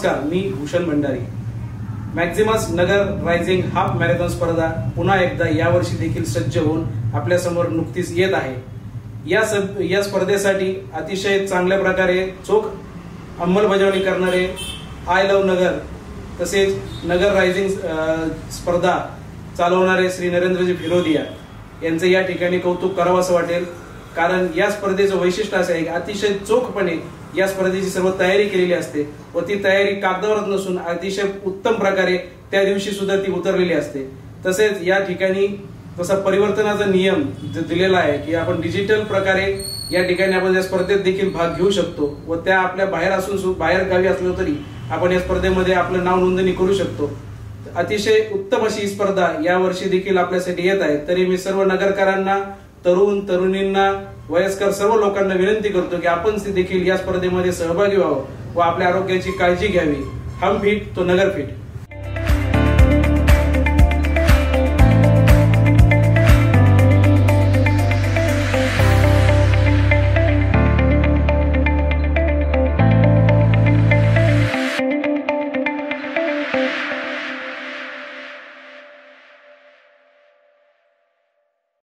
नमस्कार, मी Bhushan Bhandari. Maximus Nagar rising half marathon स्पर्धा पुन्हा एकदा यावर्षी देखील सज्ज होऊन आपल्या समोर नुकतीच येत आहे। या स्पर्धेसाठी अतिशय चांगल्या प्रकारे चोख अंमलबजावणी करणारे आय लव्ह नगर तसेच नगर रायझिंग स्पर्धा चालवणारे श्री नरेंद्रजी फिरोदिया यांचे या ठिकाणी कौतुक करावं असं वाटेल। कारण या स्पर्धेचं वैशिष्ट्य असं आहे की अतिशय चोखपणे या स्पर्धेची सर्व तयारी केलेली असते व ती तयारी कागदावरच नसून अतिशय उत्तम प्रकारे त्या दिवशी सुद्धा ती उतरलेली असते। तसेच या ठिकाणी तसा परिवर्तनाचा नियम दिलेला आहे की आपण डिजिटल प्रकारे या ठिकाणी आपण या स्पर्धेत देखील भाग घेऊ शकतो व त्या आपल्या बाहेर गावी असलो तरी आपण या स्पर्धेमध्ये आपलं नाव नोंदणी करू शकतो। अतिशय उत्तम अशी स्पर्धा या वर्षी देखील आपल्यासाठी येत आहे। तरी मी सर्व नगरकरांना, तरुण तरुणींना, वयस्कर सर्व लोकांना विनंती करतो की आपण देखील या स्पर्धेमध्ये सहभागी व्हावं व आपल्या आरोग्याची काळजी घ्यावी। हम फिट तो नगर फिट।